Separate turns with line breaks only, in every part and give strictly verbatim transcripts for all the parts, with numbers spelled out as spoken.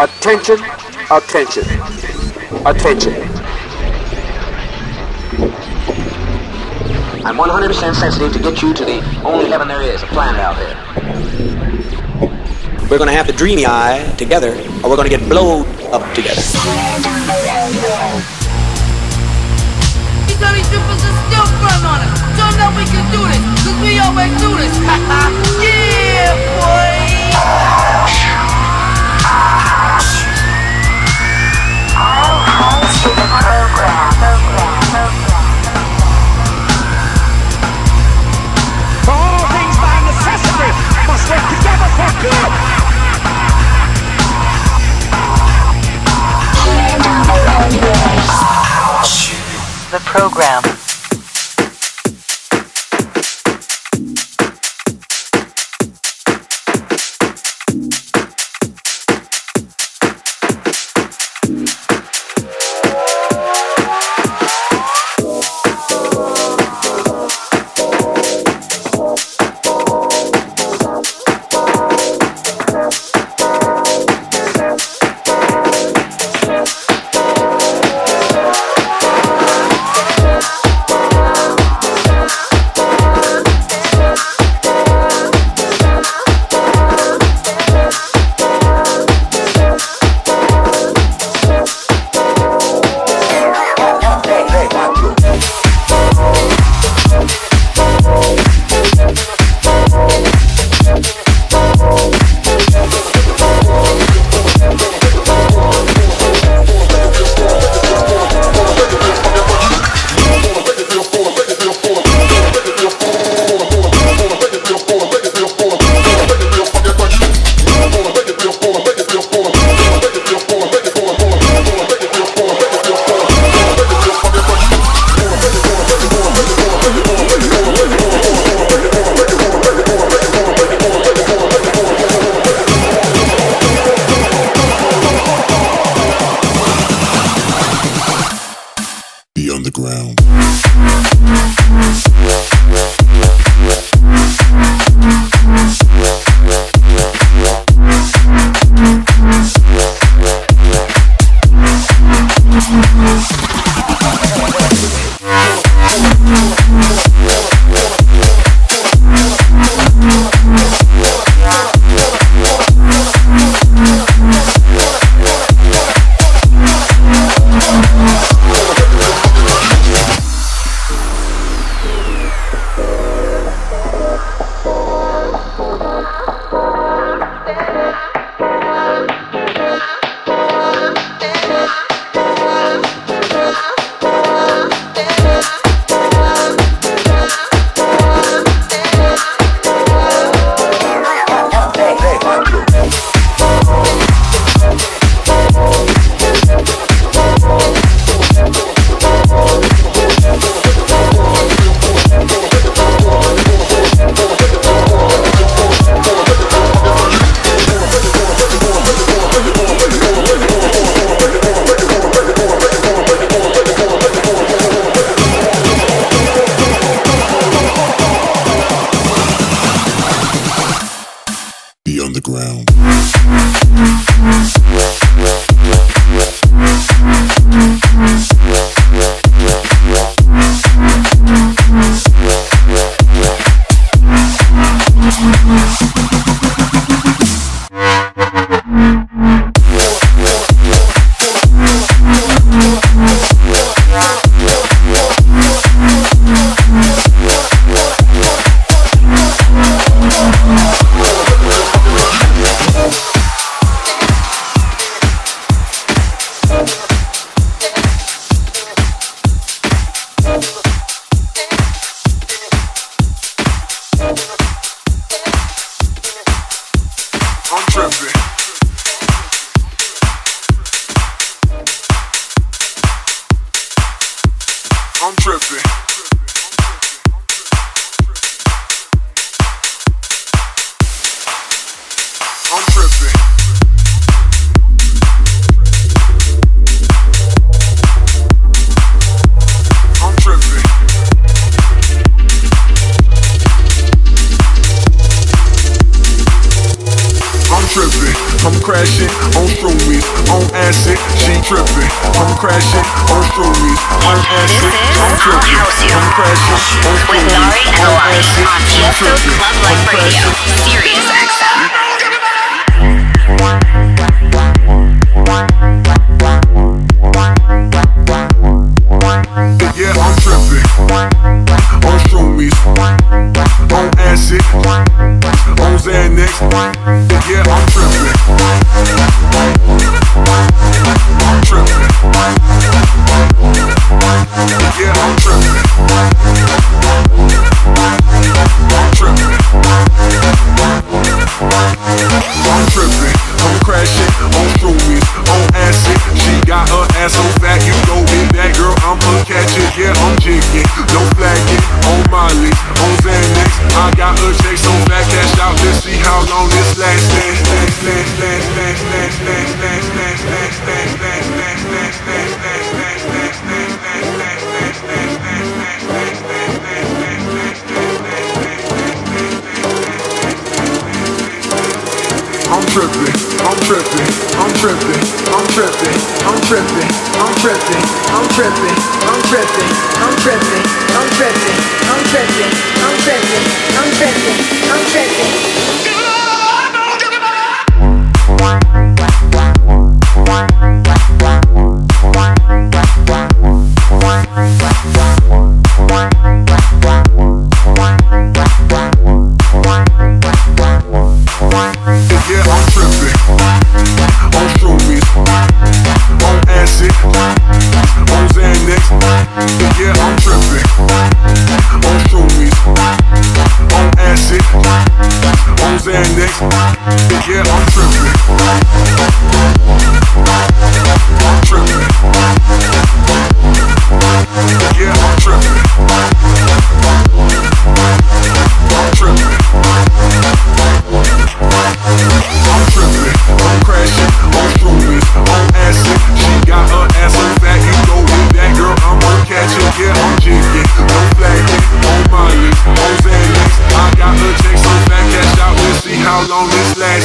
Attention, attention, attention.
I'm one hundred percent sensitive to get you to the only heaven there is, a planet out there. We're gonna have the dreamy eye together, or we're gonna get blowed up together.
These heavy trippers are still front on it. So know we can do this, cause we always do this. Yeah, boy!
To the program, program, program.
For all things by necessity must work together for good.
The program.
shroomies, on acid, she tripping. I'm crashing on shroomies, on acid, I'm tripping. I'm crashing on shroomies,
with Nari and
on
Alani
acid,
on
she
Tiesto
tripping.
Club
I'm
Life Radio,
crashing.
Sirius X M.
Yeah, I'm tripping on shroomies, on acid, on Xanax. Yeah, I'm tripping. I'm tripping. Yeah, I'm tripping. I'm tripping. I'm tripping. I'm crashing on shroomies, on acid. She got her ass so fat, you go in that girl, I'm a catcher. Yeah, I'm jigging, no flagging, on Molly, on Xanax. I got her check so fat, cash out, let's see how long this lasts. I'm tripping, I'm tripping, I'm tripping, I'm tripping, I'm tripping, I'm tripping, I'm tripping, I'm tripping, I'm tripping, I'm tripping, I'm tripping, I'm tripping, I'm tripping, I'm tripping. Yeah, I'm tripping on shroomies, on acid, on Xanax. Yeah, I'm tripping on shroomies, on acid, on Xanax. Yeah, I'm tripping. I'm tripping. Yeah, I'm tripping. I'm tripping. I'm tripping, I'm crashing on shroomies, on acid. She got her ass so fat, you go with that girl, I'm a catcher. Yeah, I'm jigging, no flagging, on Molly, on Xanax. I got her check so fat, cash out, let's see how long this lasts.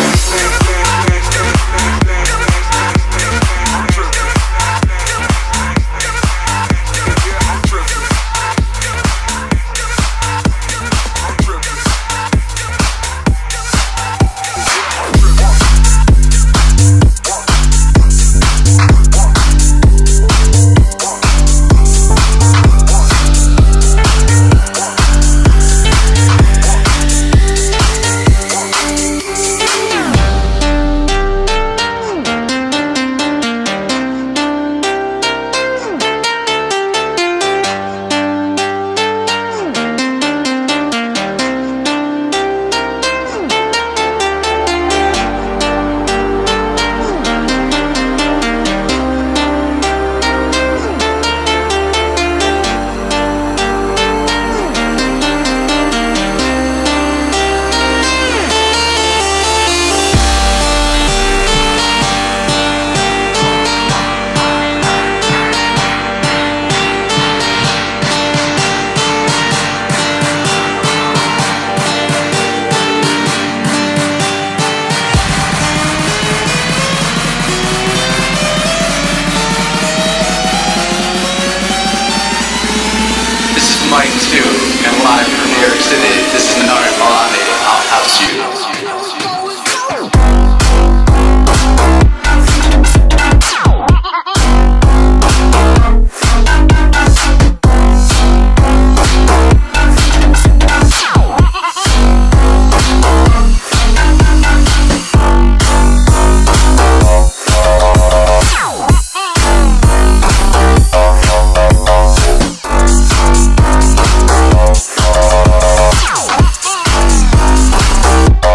Mike two, and live from New York City. This is Nari and Alani. I'll house you.
Oh,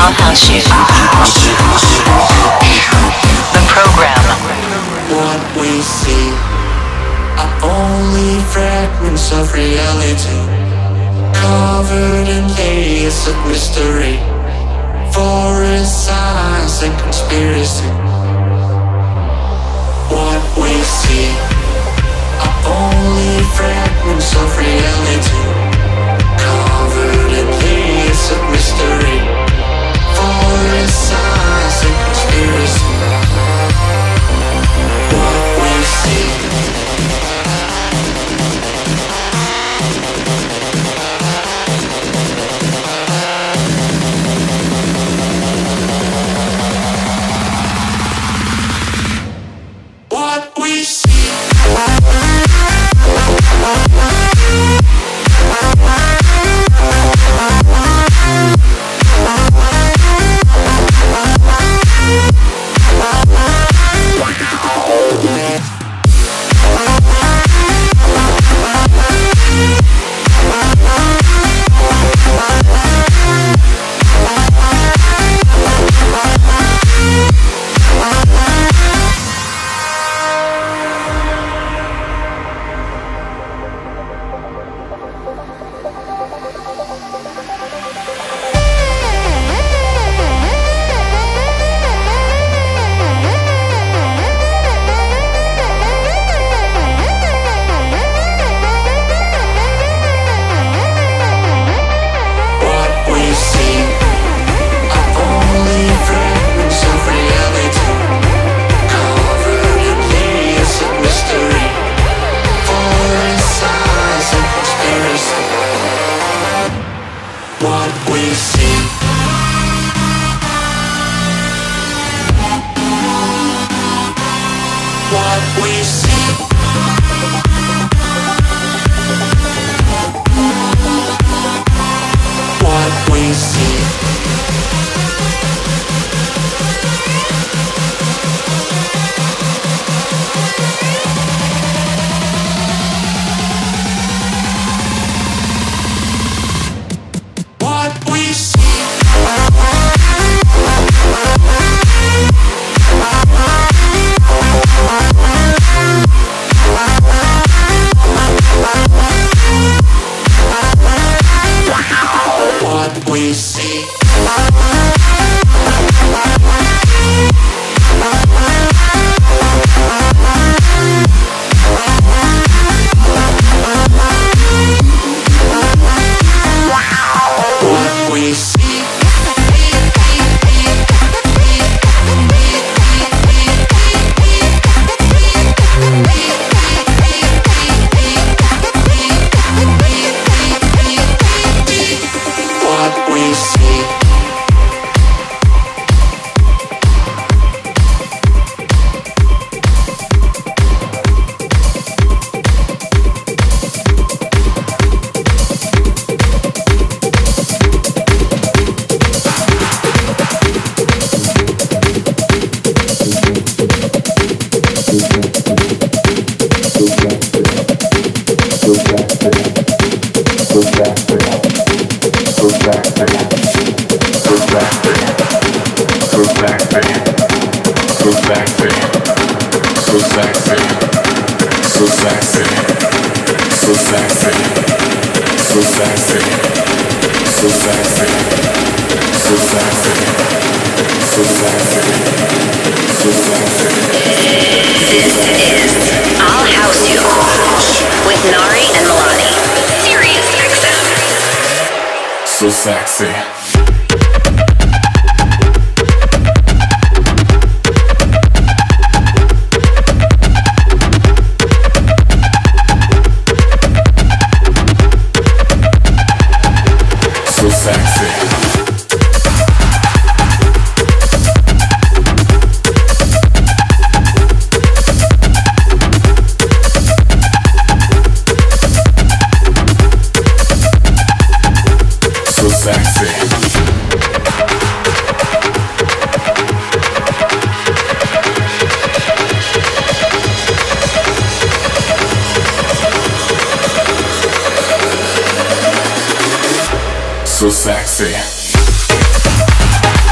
I'll house you. The program.
What we see are only fragments of reality, covered in layers of mystery, forest signs and conspiracy. What we see are only fragments of reality, covered in layers of mystery, forest signs and conspiracy. What we see. What we see.
So sexy. So sexy.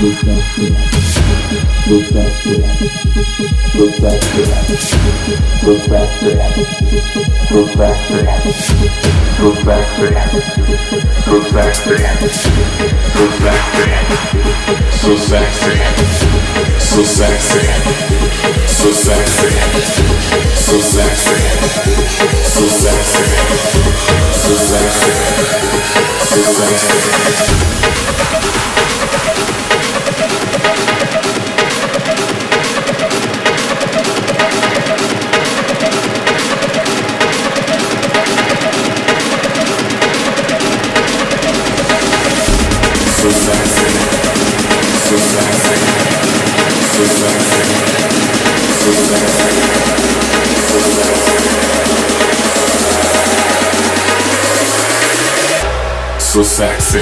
So sexy.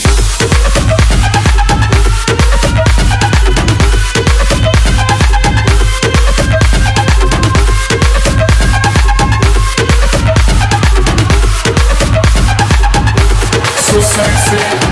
So sexy.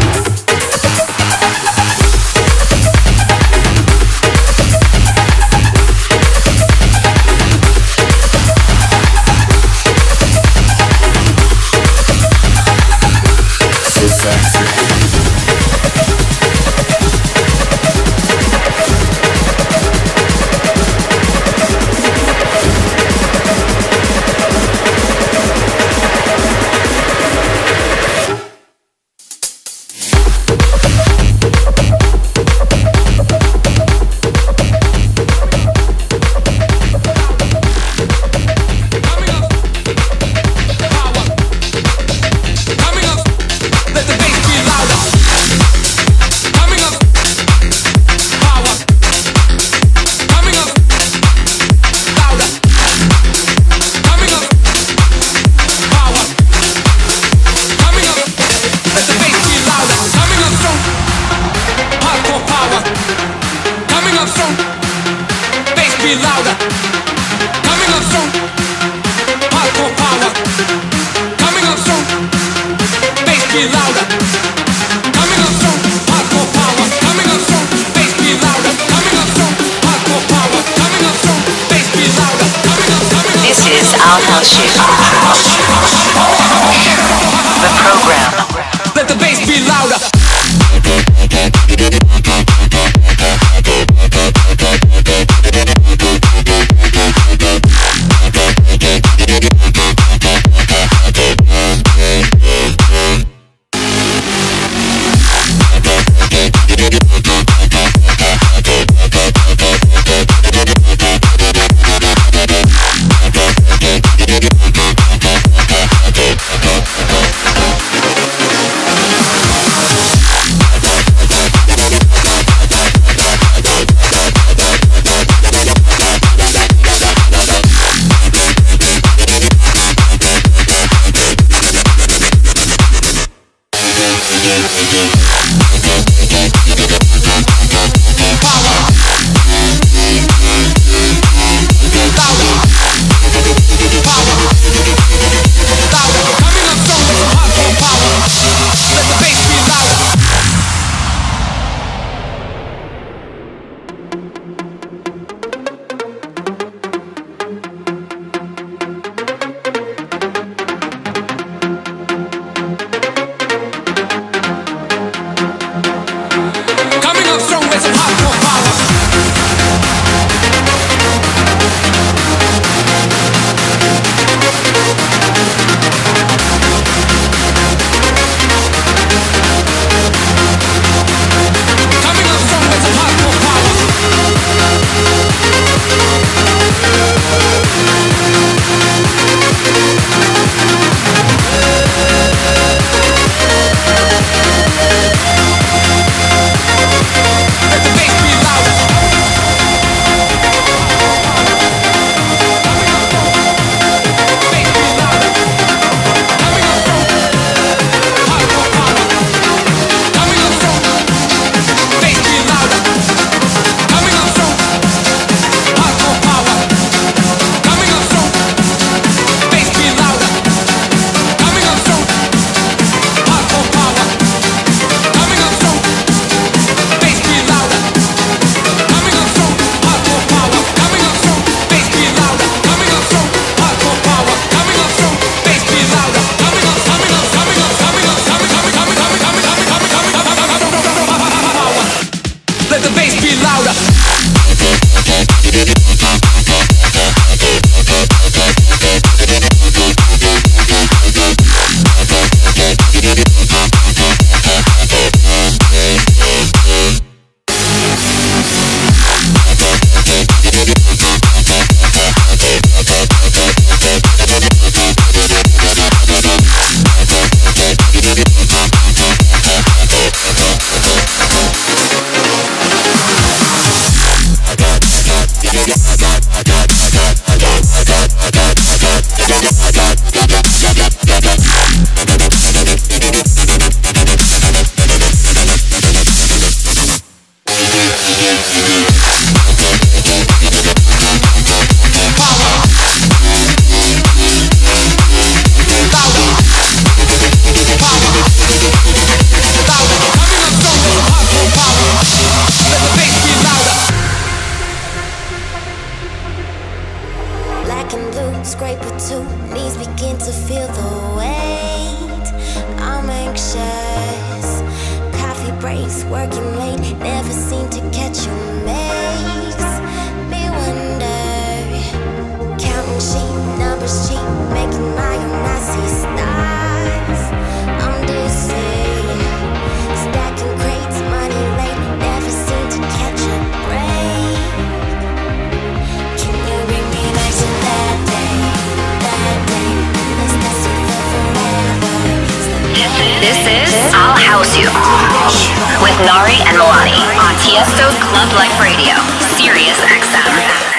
breaks, working late, never seem to catch your makes me wonder. Counting sheep, numbers cheap, making my own nasty stars. I'm dizzy, stacking crates, money late, never seem to catch a break. Can you bring me back to that day, that day, this that's forever?
This is I'll House You with Nari and Milani on Tiesto's Club Life Radio, Sirius X M.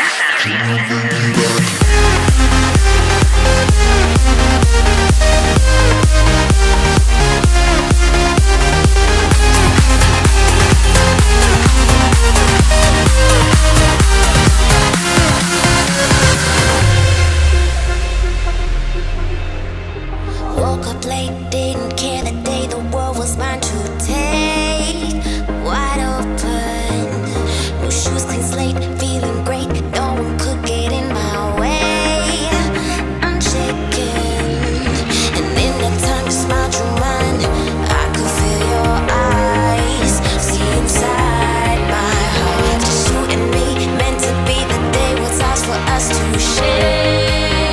Woke up late, didn't care the day the world was mine to take. Wide open, new shoes, clean slate, feeling great. No one could get in my way. I'm shaking, and in that time you smiled your mind. I could feel your eyes, see inside my heart. Just you and me, meant to be the day was ours for us to share.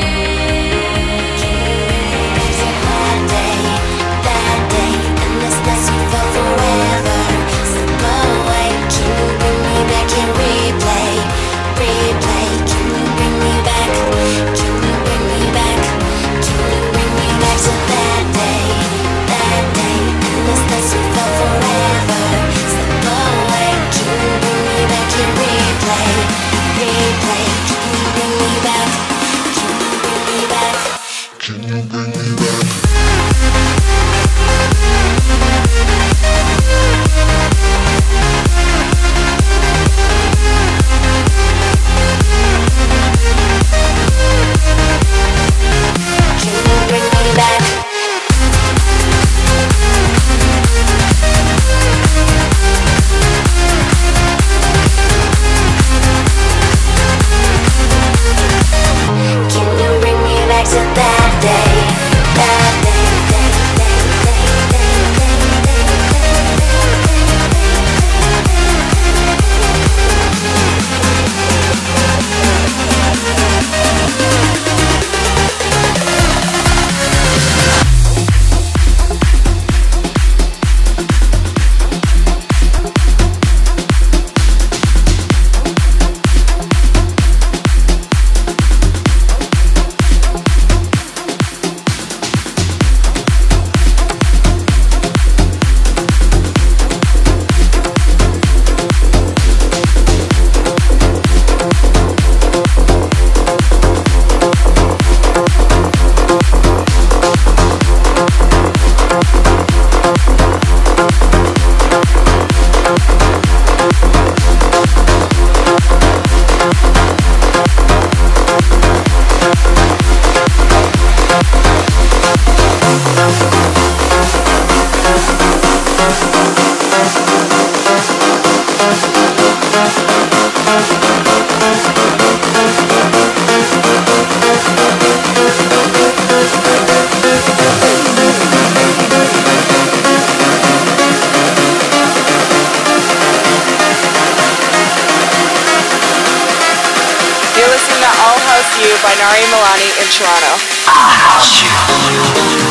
By Nari and Milani in Toronto.
I'll House You.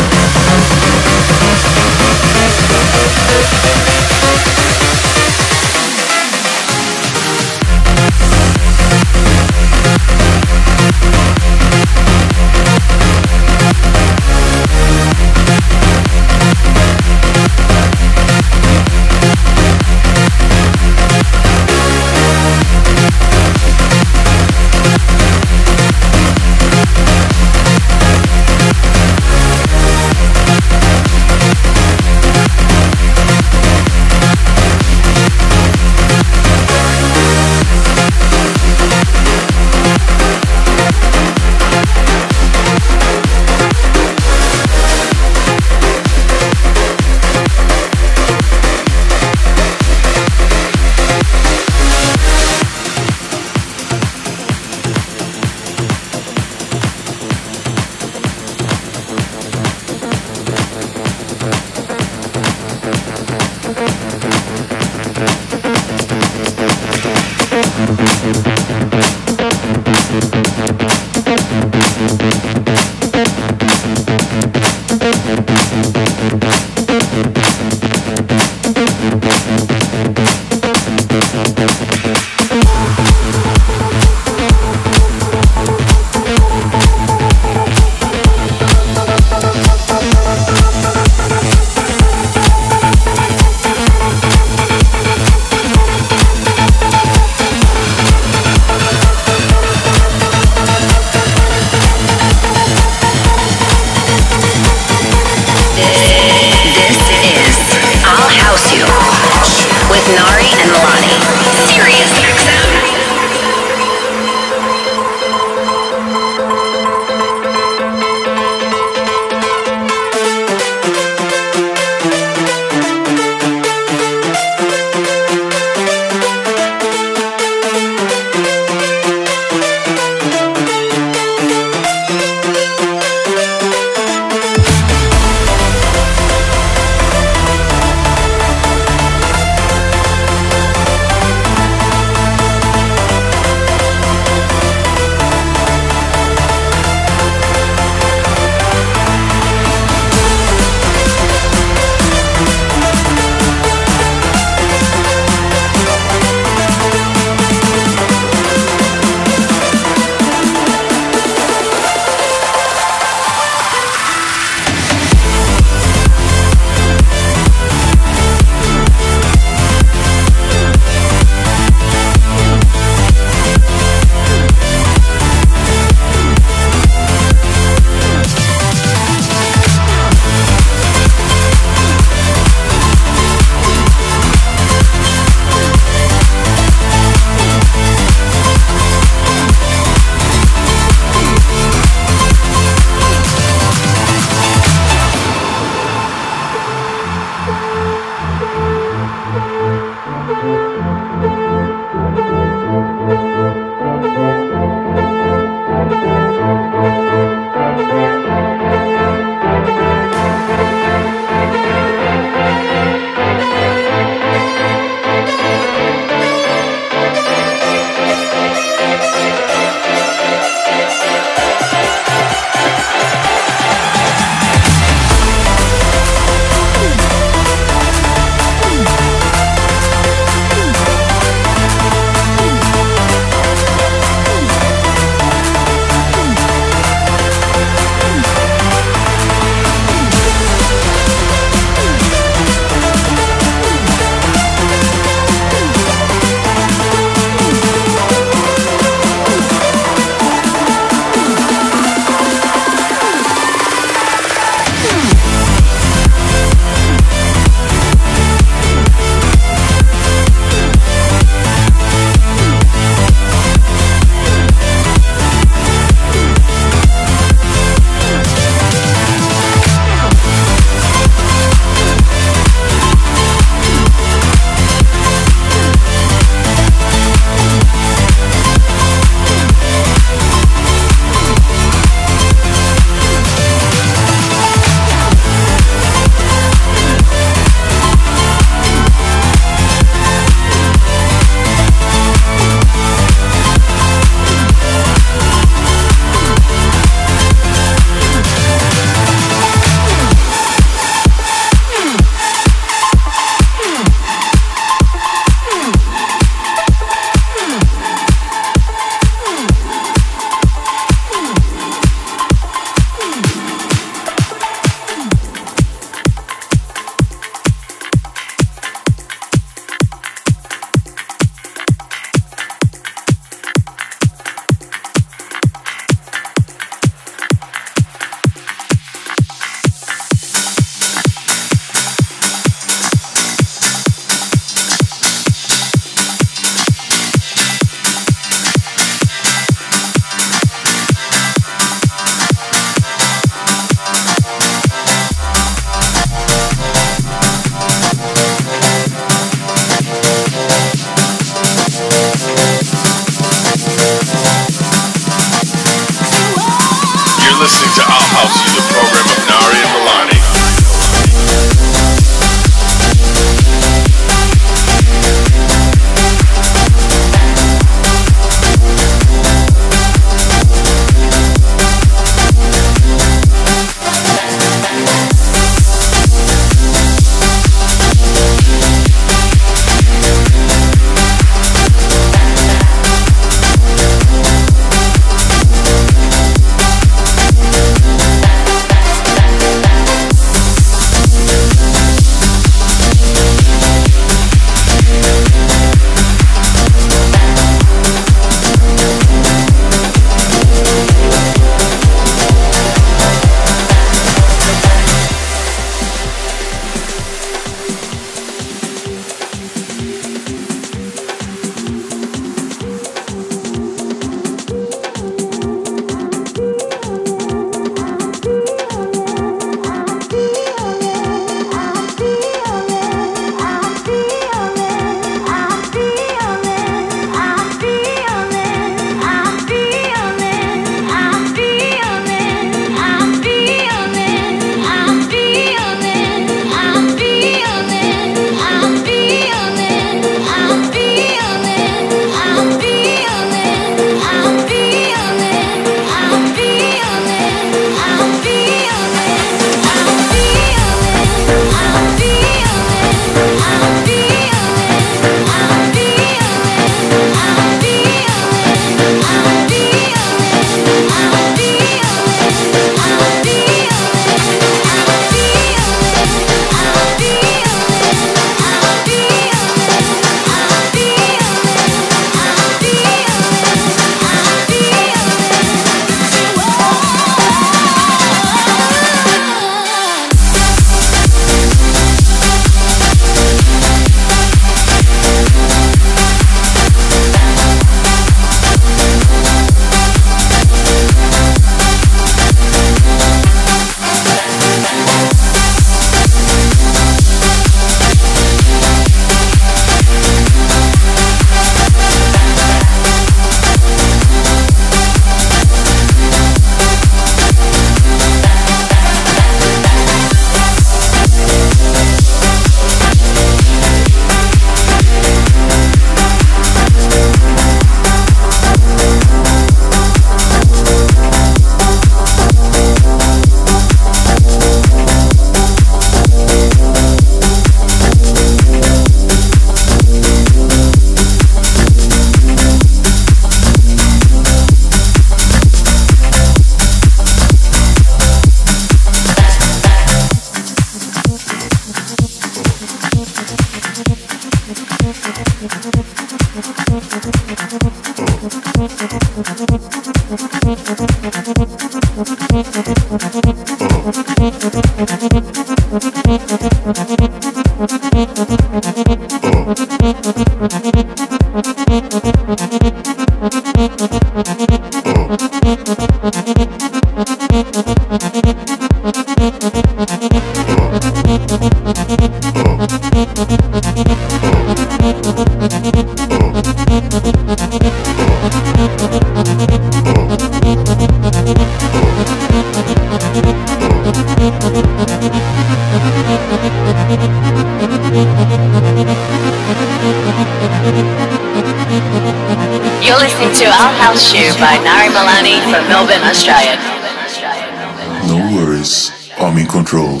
You're listening to I'll House You by Nari Milani from Melbourne, Australia.
No worries, I'm in control.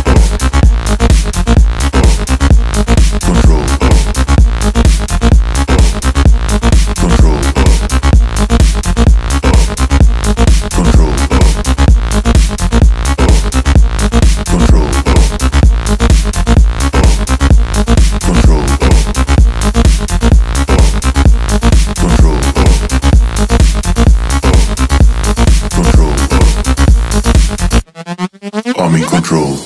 Control. Control. Control. Control. Control. Control. Control. I'm in control.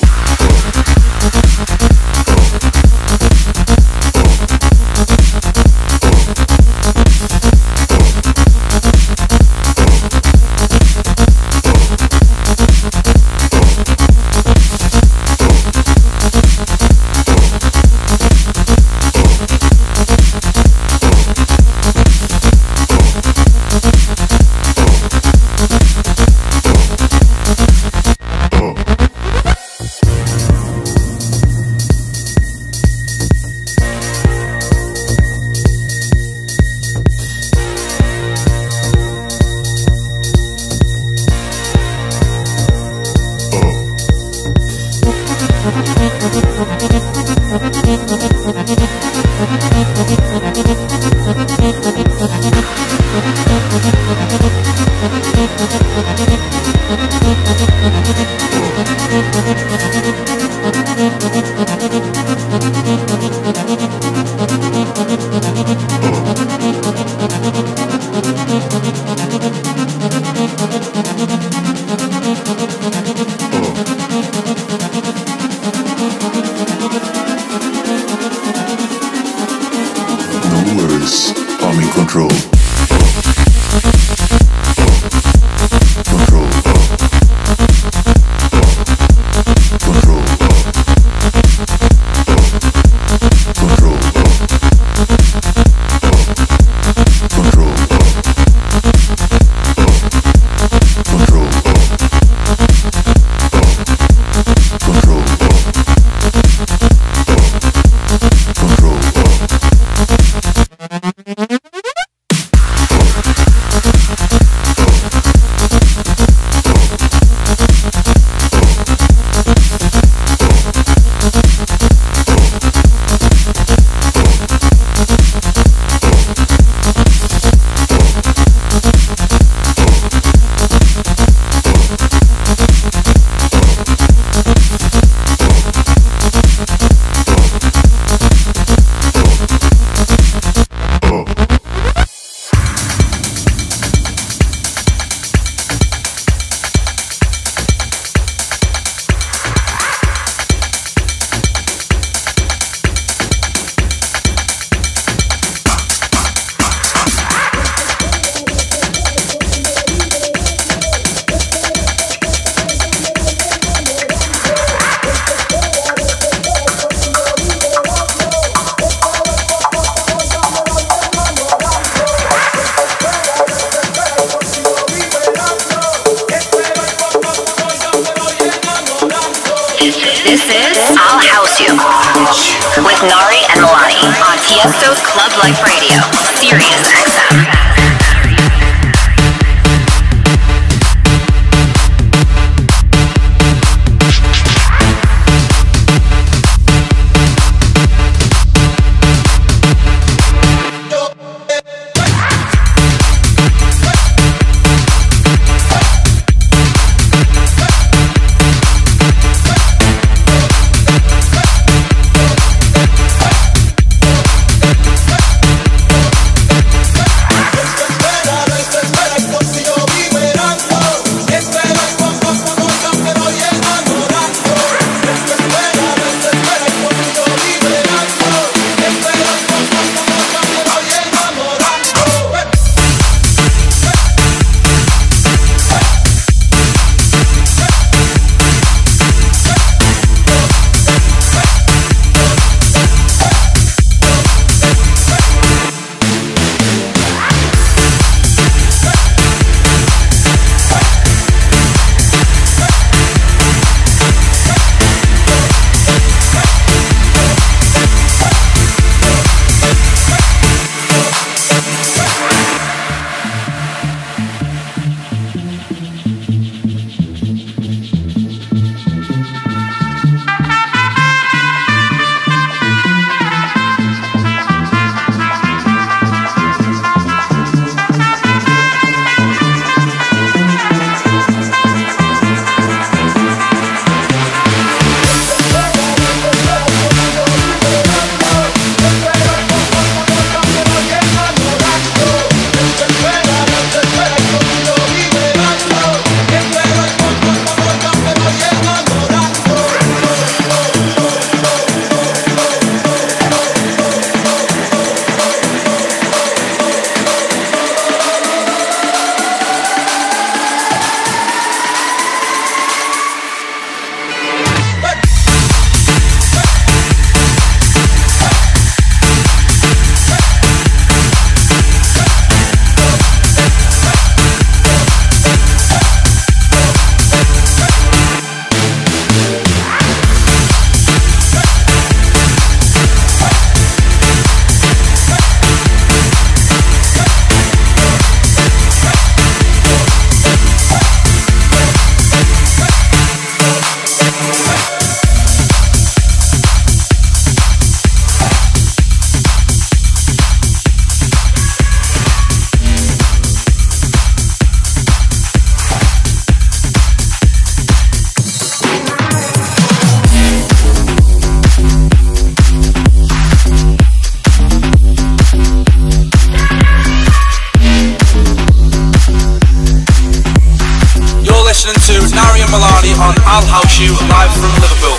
This is I'll House You with Nari and Milani on Tiesto's Club Life Radio, Sirius X M.
We'll be right back.
You live from Liverpool.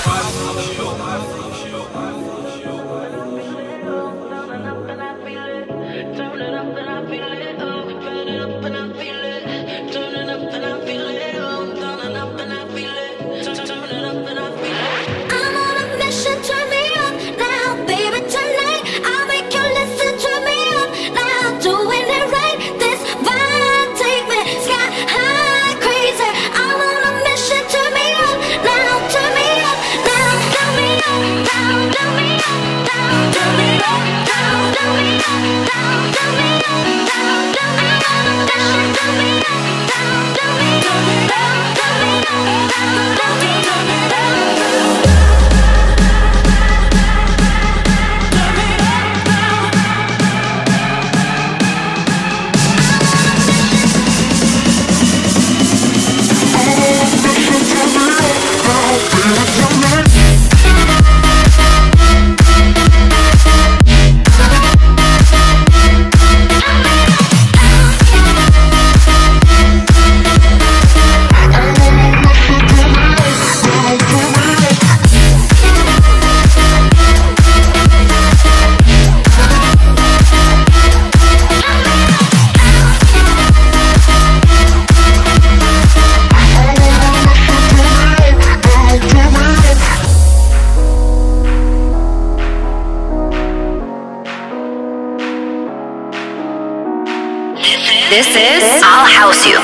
This is I'll House You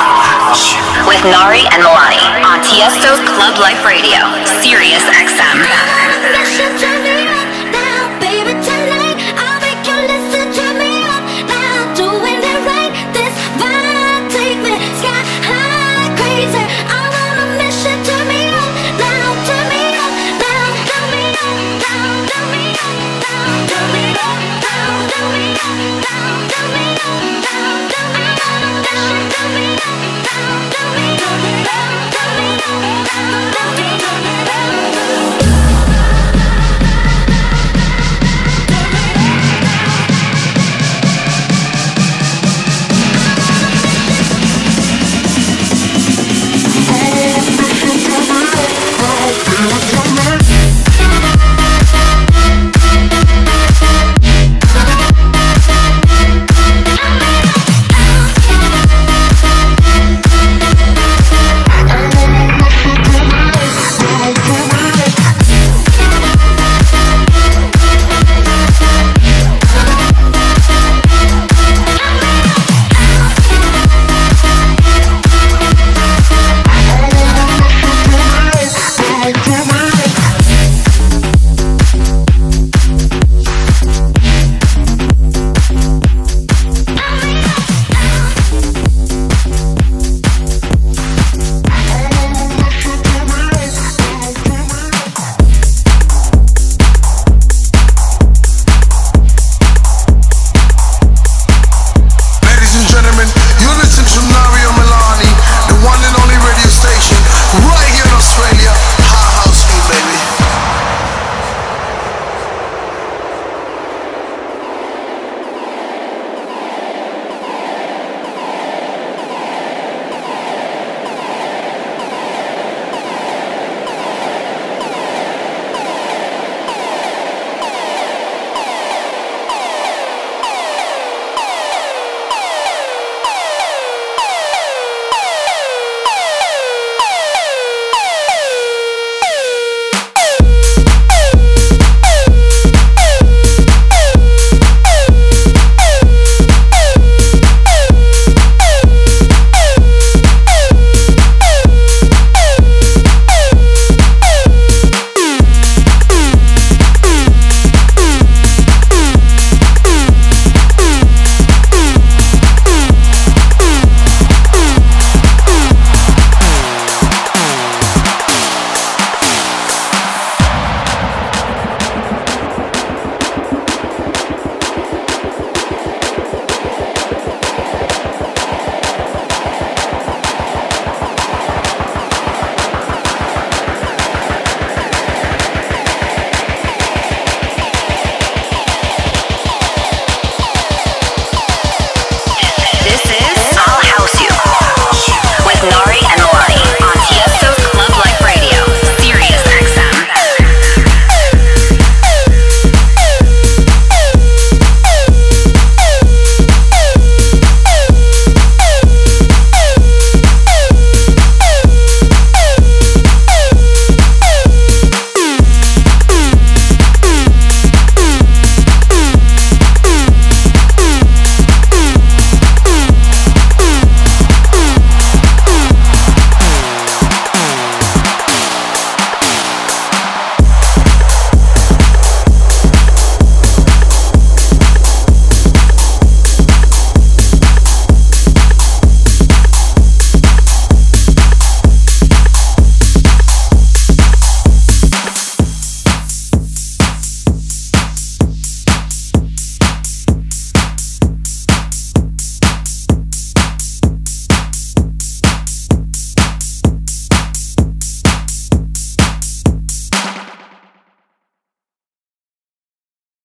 with Nari and Milani on Tiesto's Club Life Radio, Sirius X M.